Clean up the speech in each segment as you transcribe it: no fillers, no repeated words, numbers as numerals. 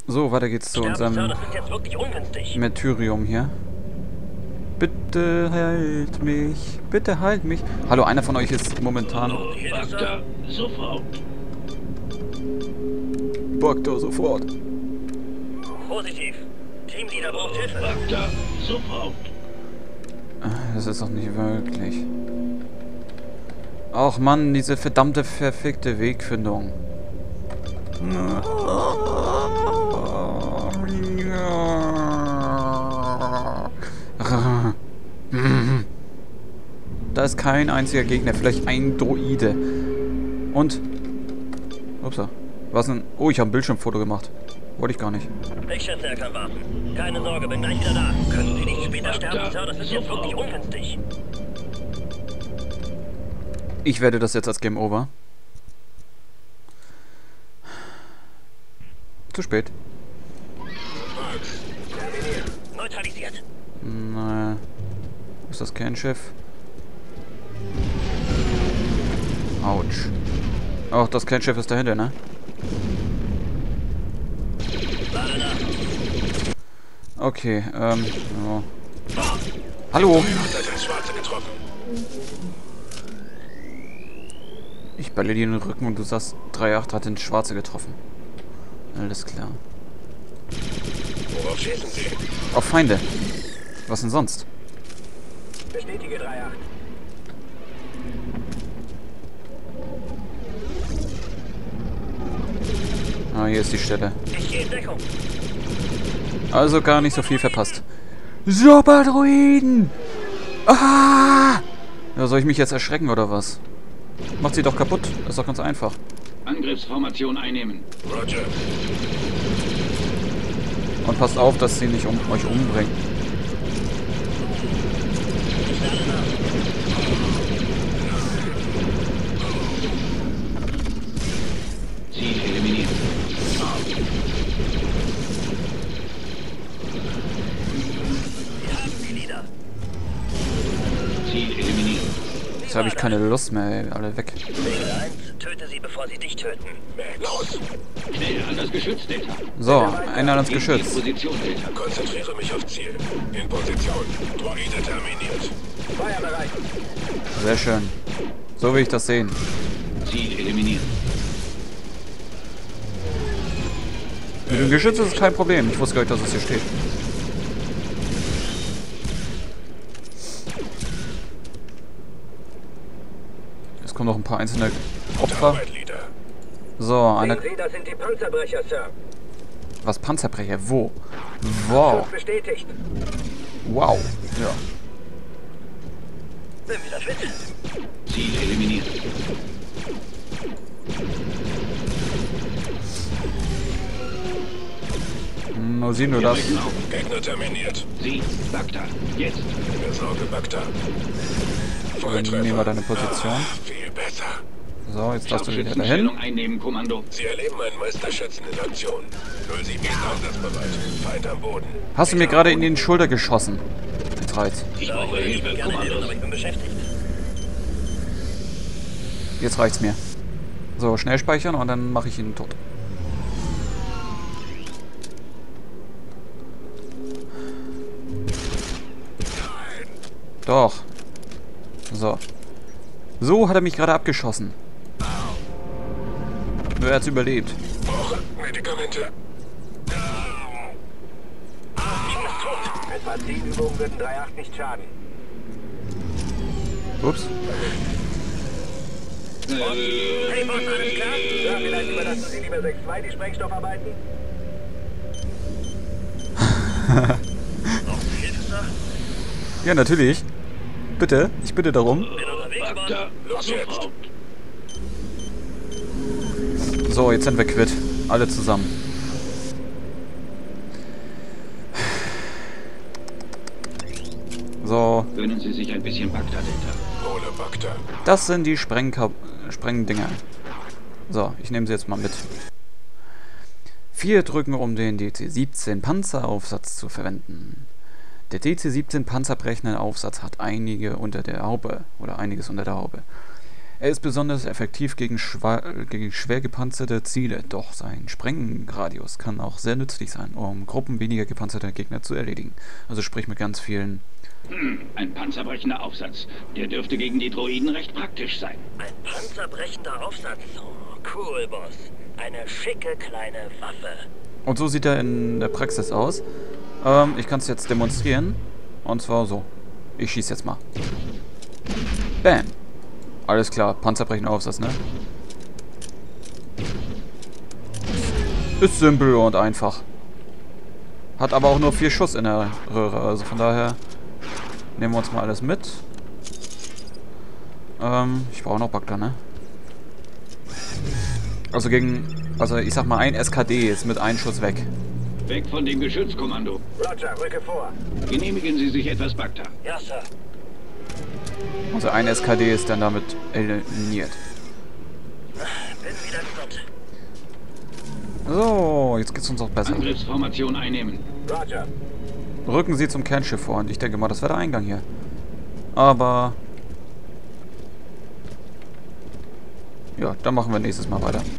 So, weiter geht's zu unserem Das ist jetzt wirklich ungünstig. Martyrium hier. Bitte heilt mich. Bitte heilt mich. Hallo, einer von euch ist momentan... Bagda, sofort. Bagda, sofort. Positiv. Teamleader braucht Hilfe. Bagda, sofort. Das ist doch nicht wirklich. Ach Mann, diese verdammte, verfickte Wegfindung. Da ist kein einziger Gegner, vielleicht ein Droide. Und... Upsa. Was denn? Oh, ich habe ein Bildschirmfoto gemacht. Wollte ich gar nicht. Ich schätze, er kann warten. Keine Sorge, bin gleich wieder da. Können Sie nicht später sterben, Sir? Das ist jetzt wirklich ungünstig. Ich werde das jetzt als Game Over. Zu spät. Neutralisiert. Naja. Wo ist das Kernschiff? Autsch. Ach, das Kernschiff ist dahinter, ne? Okay, ja. Hallo! Ich balle dir in den Rücken und du sagst, 3-8 hat den Schwarze getroffen. Alles klar. Worauf schießen Sie? Auf Feinde. Was denn sonst? Bestätige 3-8. Ah, hier ist die Stelle. Ich gehe in Deckung. Also gar nicht so viel verpasst. Superdruiden! Ah! Ja, soll ich mich jetzt erschrecken oder was? Macht sie doch kaputt. Das ist doch ganz einfach. Angriffsformation einnehmen. Roger. Und passt auf, dass sie nicht euch umbringt. Ziel eliminiert. Wir haben die Leader. Ziel eliminiert. Jetzt habe ich keine Lust mehr, ey. Alle weg. Regel 1, töte sie, bevor sie dich töten. Los! Schnell an das Geschütz, Delta. So, einer ans In Geschütz. Position, Delta. Konzentriere mich auf Ziel. In Position. Droide terminiert. Feuerbereit. Sehr schön. So will ich das sehen. Ziel eliminiert. Mit dem Geschütz ist es kein Problem. Ich wusste gar nicht, dass es hier steht. Es kommen noch ein paar einzelne Opfer. So, einer... Sie, das sind die Panzerbrecher, Sir. Was? Panzerbrecher? Wo? Wow. Bestätigt. Wow. Ja. Bin wieder fit. Ziel eliminiert. Nur sieh nur das. Gegner terminiert. Sie, Bagda. Jetzt. Besorge Bagda. Nehmen wir deine Position. Viel besser. So, jetzt darfst du wieder dahin. Scharfschützenstellung einnehmen, Kommando. Sie erleben einen Meisterschützen in Aktion. 07 ist einsatzbereit. Feind am Boden. Hast du mir gerade in den Schulter geschossen? Jetzt reicht's. Ich brauche Hilfe, Kommandos. Aber ich bin beschäftigt. Jetzt reicht's mir. So, schnell speichern und dann mache ich ihn tot. Doch. So. So hat er mich gerade abgeschossen. Nur er hat's überlebt. Brauche Medikamente. Etwa 10 Übungen würden 3-8 nicht schaden. Ups. Hey, Boss, alles klar? Ja, vielleicht überlassen Sie lieber 6-2 die Sprengstoffarbeiten? Noch Hilfe? Ja, natürlich. Bitte. Ich bitte darum. Bin unterwegs, Boss. Bagda. Los jetzt. Sofort. So, jetzt sind wir quitt. Alle zusammen. So. Gönnen Sie sich ein bisschen Bagda, Delta. Hole Bagda. Das sind die Sprengdinger. So, ich nehme sie jetzt mal mit. 4 drücken, um den DC-17 Panzeraufsatz zu verwenden. Der DC-17 panzerbrechende Aufsatz hat einiges unter der Haube. Er ist besonders effektiv gegen schwer gepanzerte Ziele, doch sein Sprengradius kann auch sehr nützlich sein, um Gruppen weniger gepanzerter Gegner zu erledigen. Also sprich mit ganz vielen... Ein panzerbrechender Aufsatz. Der dürfte gegen die Droiden recht praktisch sein. Ein panzerbrechender Aufsatz. Oh, cool, Boss. Eine schicke kleine Waffe. Und so sieht er in der Praxis aus. Ich kann es jetzt demonstrieren. Und zwar so. Ich schieße jetzt mal. Bam. Alles klar, panzerbrechender Aufsatz, ne? Ist simpel und einfach. Hat aber auch nur 4 Schuss in der Röhre, also von daher nehmen wir uns mal alles mit. Ich brauche noch Bagdad, ne? Also ich sag mal, ein SKD ist mit einem Schuss weg. Weg von dem Geschützkommando. Roger, rücke vor. Genehmigen Sie sich etwas, Bagdad. Ja, Sir. Also ein SKD ist dann damit eliminiert. Bin wieder gesund. So, jetzt geht's uns auch besser. Angriffsformation einnehmen. Roger. Rücken Sie zum Kernschiff vor und ich denke mal, das wäre der Eingang hier. Aber... ja, dann machen wir nächstes Mal weiter.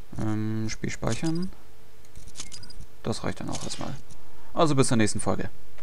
Spiel speichern. Das reicht dann auch erstmal. Also bis zur nächsten Folge.